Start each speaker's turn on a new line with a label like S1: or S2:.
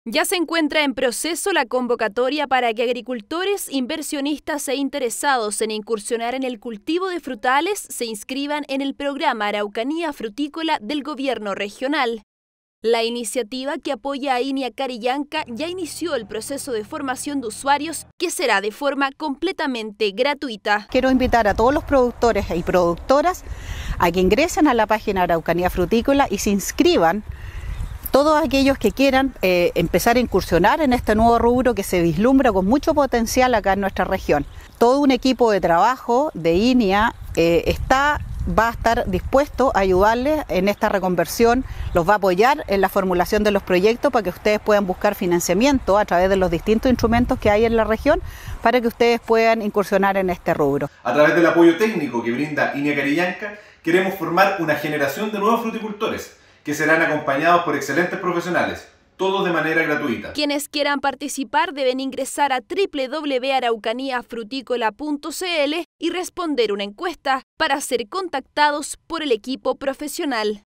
S1: Ya se encuentra en proceso la convocatoria para que agricultores, inversionistas e interesados en incursionar en el cultivo de frutales se inscriban en el programa Araucanía Frutícola del Gobierno Regional. La iniciativa que apoya a INIA Carillanca ya inició el proceso de formación de usuarios, que será de forma completamente gratuita.
S2: Quiero invitar a todos los productores y productoras a que ingresen a la página Araucanía Frutícola y se inscriban. Todos aquellos que quieran empezar a incursionar en este nuevo rubro que se vislumbra con mucho potencial acá en nuestra región. Todo un equipo de trabajo de INIA va a estar dispuesto a ayudarles en esta reconversión, los va a apoyar en la formulación de los proyectos para que ustedes puedan buscar financiamiento a través de los distintos instrumentos que hay en la región para que ustedes puedan incursionar en este rubro.
S3: A través del apoyo técnico que brinda INIA Carillanca, queremos formar una generación de nuevos fruticultores que serán acompañados por excelentes profesionales, todos de manera gratuita.
S1: Quienes quieran participar deben ingresar a www.araucaniafrutícola.cl y responder una encuesta para ser contactados por el equipo profesional.